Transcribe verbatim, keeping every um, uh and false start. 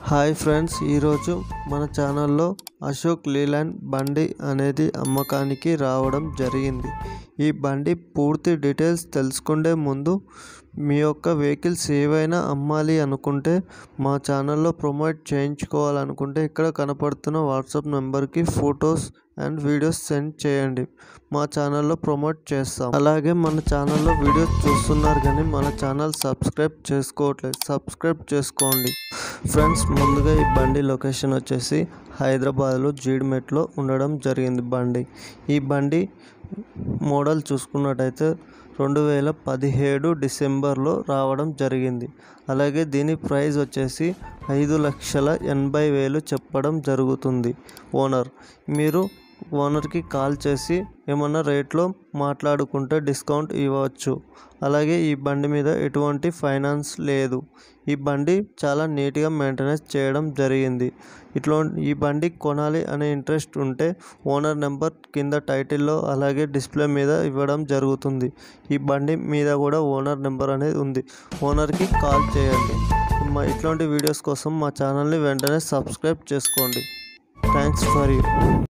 Hi friends, ఈరోజు మన ఛానల్లో అశోక్ లీలాండ్ బండి అనేది అమ్మకానికి రావడం జరిగింది. ఈ బండి పూర్తి డీటెయిల్స్ తెలుసుకునే ముందు మీ యొక్క వెహికల్స్ ఏవైనా అమ్మాలి అనుకుంటే, మా ఛానల్లో ప్రమోట్ చేయించుకోవాలనుకుంటే ఇక్కడ కనపడుతున్న వాట్సాప్ నెంబర్కి ఫొటోస్ అండ్ వీడియోస్ సెండ్ చేయండి. మా ఛానల్లో ప్రమోట్ చేస్తాం. అలాగే మన ఛానల్లో వీడియోస్ చూస్తున్నారు కానీ మన ఛానల్ సబ్స్క్రైబ్ చేసుకోవట్లేదు, సబ్స్క్రైబ్ చేసుకోండి. ఫ్రెండ్స్, ముందుగా ఈ బండి లొకేషన్ వచ్చేసి హైదరాబాద్లో జీడిమెట్లో ఉండడం జరిగింది. బండి ఈ బండి మోడల్ చూసుకున్నట్టయితే రెండు వేల పదిహేడు డిసెంబర్లో రావడం జరిగింది. అలాగే దీని ప్రైస్ వచ్చేసి ఐదు లక్షల ఎనభై వేలు చెప్పడం జరుగుతుంది ఓనర్. మీరు ఓనర్కి కాల్ చేసి ఏమన్నా రేట్లో మాట్లాడుకుంటే డిస్కౌంట్ ఇవ్వచ్చు. అలాగే ఈ బండి మీద ఎటువంటి ఫైనాన్స్ లేదు. ఈ బండి చాలా నీట్గా మెయింటెనెన్స్ చేయడం జరిగింది. ఇట్లా ఈ బండి కొనాలి అనే ఇంట్రెస్ట్ ఉంటే ఓనర్ నెంబర్ కింద టైటిల్లో అలాగే డిస్ప్లే మీద ఇవ్వడం జరుగుతుంది. ఈ బండి మీద కూడా ఓనర్ నెంబర్ అనేది ఉంది. ఓనర్కి కాల్ చేయండి. మా ఇట్లాంటి వీడియోస్ కోసం మా ఛానల్ని వెంటనే సబ్స్క్రైబ్ చేసుకోండి. Thanks for you.